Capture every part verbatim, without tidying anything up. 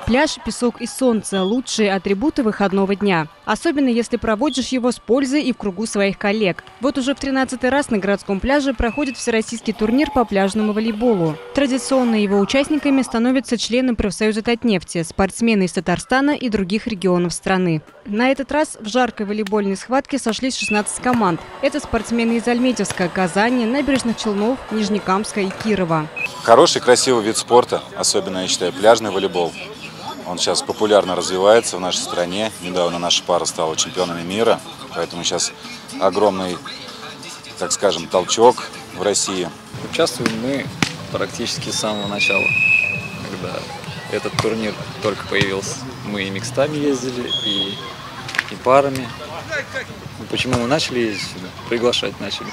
Пляж, песок и солнце – лучшие атрибуты выходного дня. Особенно, если проводишь его с пользой и в кругу своих коллег. Вот уже в тринадцатый раз на городском пляже проходит всероссийский турнир по пляжному волейболу. Традиционно его участниками становятся члены профсоюза Татнефти, спортсмены из Татарстана и других регионов страны. На этот раз в жаркой волейбольной схватке сошлись шестнадцать команд. Это спортсмены из Альметьевска, Казани, Набережных Челнов, Нижнекамска и Кирова. Хороший, красивый вид спорта, особенно, я считаю, пляжный волейбол. Он сейчас популярно развивается в нашей стране. Недавно наша пара стала чемпионами мира, поэтому сейчас огромный, так скажем, толчок в России. Участвуем мы практически с самого начала, когда этот турнир только появился. Мы и микстами ездили, и, и парами. Почему мы начали ездить сюда? Приглашать начали.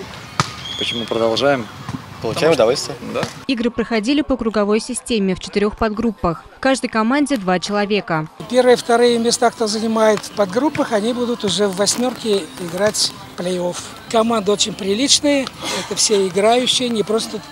Почему продолжаем? Получаем удовольствие. Да. Игры проходили по круговой системе в четырех подгруппах. В каждой команде два человека. Первые и вторые места, кто занимает в подгруппах, они будут уже в восьмерке играть в плей-офф. Команды очень приличные, это все играющие, не просто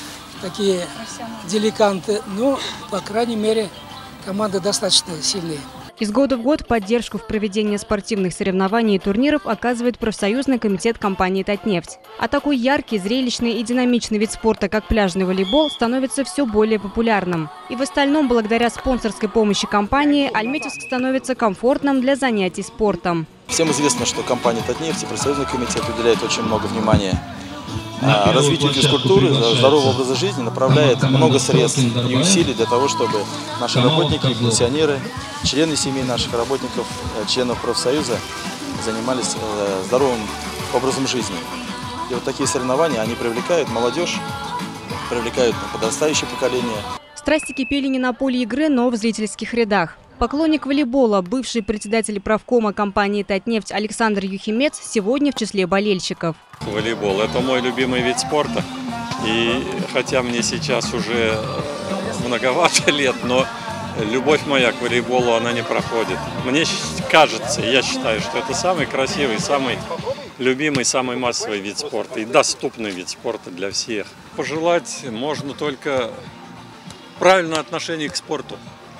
такие дилетанты, но, по крайней мере, команды достаточно сильные. Из года в год поддержку в проведении спортивных соревнований и турниров оказывает профсоюзный комитет компании «Татнефть». А такой яркий, зрелищный и динамичный вид спорта, как пляжный волейбол, становится все более популярным. И в остальном, благодаря спонсорской помощи компании, Альметьевск становится комфортным для занятий спортом. Всем известно, что компания «Татнефть» и профсоюзный комитет уделяет очень много внимания развитию физкультуры, здорового образа жизни, направляет много средств и усилий для того, чтобы наши работники, пенсионеры, члены семей наших работников, членов профсоюза занимались здоровым образом жизни. И вот такие соревнования, они привлекают молодежь, привлекают подрастающее поколение. Страсти кипели не на поле игры, но в зрительских рядах. Поклонник волейбола, бывший председатель правкома компании «Татнефть» Александр Юхимец сегодня в числе болельщиков. Волейбол – это мой любимый вид спорта. И хотя мне сейчас уже многовато лет, но любовь моя к волейболу, она не проходит. Мне кажется, я считаю, что это самый красивый, самый любимый, самый массовый вид спорта и доступный вид спорта для всех. Пожелать можно только правильное отношение к спорту.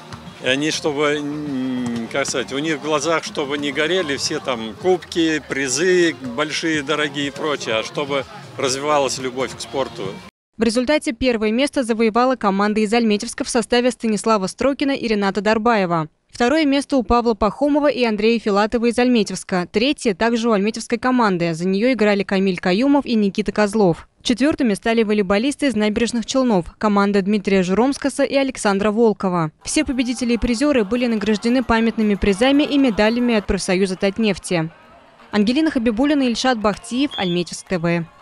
И они, чтобы, как сказать, у них в глазах, чтобы не горели все там кубки, призы большие, дорогие и прочее, а чтобы развивалась любовь к спорту. В результате первое место завоевала команда из Альметьевска в составе Станислава Строкина и Рената Дарбаева. Второе место у Павла Пахомова и Андрея Филатова из Альметьевска. Третье также у альметьевской команды. За нее играли Камиль Каюмов и Никита Козлов. Четвертыми стали волейболисты из Набережных Челнов, команда Дмитрия Журомскаса и Александра Волкова. Все победители и призеры были награждены памятными призами и медалями от профсоюза Татнефти. Ангелина Хабибуллина, Ильшат Бахтиев, Альметьевск ТВ.